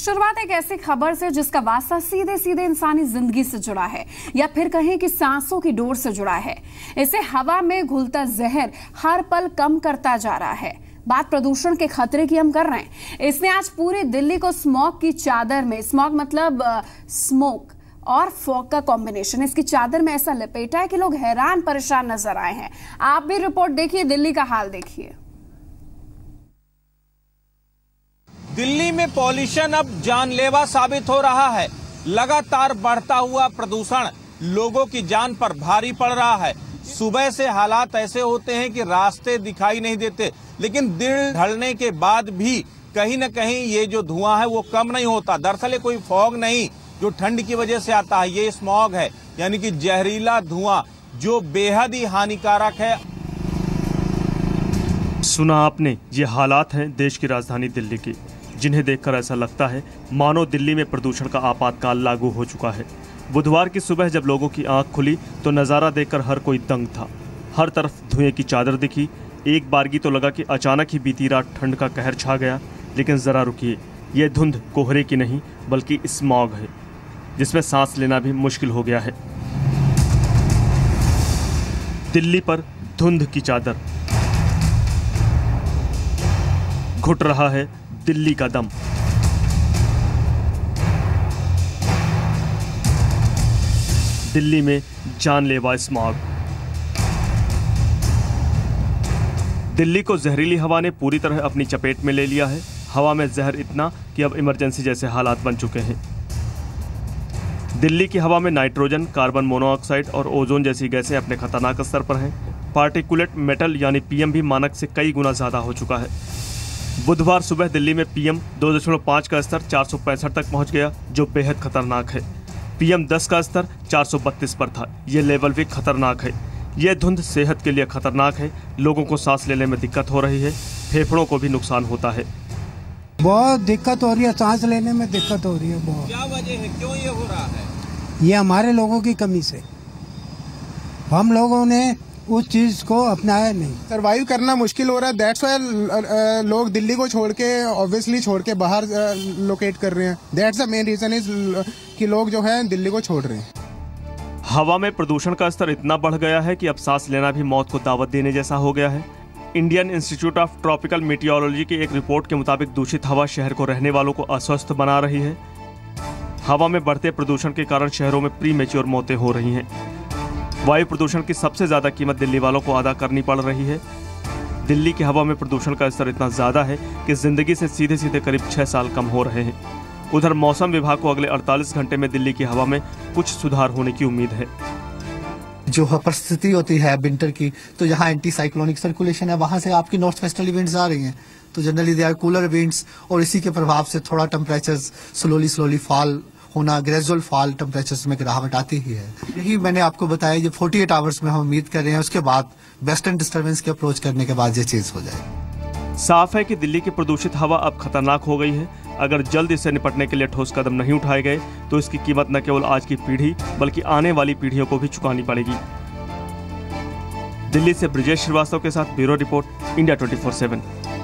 शुरुआत एक ऐसी खबर से जिसका वास्ता सीधे सीधे इंसानी जिंदगी से जुड़ा है, या फिर कहें कि सांसों की डोर से जुड़ा है। इसे हवा में घुलता जहर हर पल कम करता जा रहा है। बात प्रदूषण के खतरे की हम कर रहे हैं। इसने आज पूरी दिल्ली को स्मॉग की चादर में, स्मॉग मतलब स्मोक और फॉग का कॉम्बिनेशन, इसकी चादर में ऐसा लपेटा है कि लोग हैरान परेशान नजर आए हैं। आप भी रिपोर्ट देखिए, दिल्ली का हाल देखिए। दिल्ली में पॉल्यूशन अब जानलेवा साबित हो रहा है। लगातार बढ़ता हुआ प्रदूषण लोगों की जान पर भारी पड़ रहा है। सुबह से हालात ऐसे होते हैं कि रास्ते दिखाई नहीं देते, लेकिन दिन ढलने के बाद भी कहीं न कहीं ये जो धुआं है वो कम नहीं होता। दरअसल ये कोई फॉग नहीं जो ठंड की वजह से आता है, ये स्मॉग है, यानी कि जहरीला धुआं जो बेहद ही हानिकारक है। सुना आपने, ये हालात हैं देश की राजधानी दिल्ली की, जिन्हें देखकर ऐसा लगता है मानो दिल्ली में प्रदूषण का आपातकाल लागू हो चुका है। बुधवार की सुबह जब लोगों की आंख खुली तो नज़ारा देखकर हर कोई दंग था। हर तरफ धुएं की चादर दिखी। एक बारगी तो लगा कि अचानक ही बीती रात ठंड का कहर छा गया, लेकिन ज़रा रुकिए, ये धुंध कोहरे की नहीं बल्कि स्मॉग है, जिसमें सांस लेना भी मुश्किल हो गया है। दिल्ली पर धुंध की चादर, घुट रहा है दिल्ली का दम। दिल्ली में जानलेवा स्मॉग। दिल्ली को जहरीली हवा ने पूरी तरह अपनी चपेट में ले लिया है। हवा में जहर इतना कि अब इमरजेंसी जैसे हालात बन चुके हैं। दिल्ली की हवा में नाइट्रोजन, कार्बन मोनोऑक्साइड और ओजोन जैसी गैसें अपने खतरनाक स्तर पर हैं। पार्टिकुलेट मेटल यानी पीएम भी मानक से कई गुना ज्यादा हो चुका है। बुधवार सुबह दिल्ली में पीएम 2.5 का स्तर 465 तक पहुंच गया, जो बेहद खतरनाक है। पीएम 10 का स्तर 432 पर था। ये लेवल भी खतरनाक है। ये धुंध सेहत के लिए खतरनाक है। लोगों को सांस लेने में दिक्कत हो रही है, फेफड़ों को भी नुकसान होता है। बहुत दिक्कत हो रही है, सांस लेने में दिक्कत हो रही है बहुत। क्या वजह है, क्यों ये हो रहा है? ये हमारे लोगों की कमी से, हम लोगों ने उस चीज को अपनाया नहीं। सरवाइव करना मुश्किल हो रहा है। दैट्स व्हाई लोग दिल्ली को छोड़ के, ऑब्वियसली छोड़ के बाहर लोकेट कर रहे हैं। That's the main reason is कि लोग जो है दिल्ली को छोड़ रहे हैं। हवा में प्रदूषण का स्तर इतना बढ़ गया है कि अब सांस लेना भी मौत को दावत देने जैसा हो गया है। Indian Institute of Tropical Meteorology की एक रिपोर्ट के मुताबिक दूषित हवा शहर को रहने वालों को अस्वस्थ बना रही है। हवा में बढ़ते प्रदूषण के कारण शहरों में प्री मैच्योर मौतें हो रही हैं। वायु प्रदूषण की सबसे ज्यादा कीमत दिल्ली वालों को अदा करनी पड़ रही है। दिल्ली की हवा में प्रदूषण का स्तर इतना ज्यादा है कि जिंदगी से सीधे सीधे करीब 6 साल कम हो रहे हैं। उधर मौसम विभाग को अगले 48 घंटे में दिल्ली की हवा में कुछ सुधार होने की उम्मीद है। जो परिस्थिति होती है विंटर की, तो यहाँ एंटी साइक्लोनिक सर्कुलेशन है, वहां से आपकी नॉर्थ वेस्टर्ली विंड्स आ रही हैं, तो generally they are cooler winds, और इसी के प्रभाव से थोड़ा टेम्परेचर्स स्लोली फॉल होना, ग्रेजुअल फॉल टेम्परेचर्स में गिरावट आती ही है। यही मैंने आपको बताया, ये 48 आवर्स में हम उम्मीद कर रहे हैं, उसके बाद वेस्टर्न डिस्टर्बेंस के अप्रोच करने के बाद ये चीज हो जाए। साफ है कि दिल्ली की प्रदूषित हवा अब खतरनाक हो गई है। अगर जल्द इससे निपटने के लिए ठोस कदम नहीं उठाए गए तो इसकी कीमत न केवल आज की पीढ़ी बल्कि आने वाली पीढ़ियों को भी चुकानी पड़ेगी। दिल्ली से ब्रिजेश श्रीवास्तव के साथ ब्यूरो रिपोर्ट, इंडिया 24/7।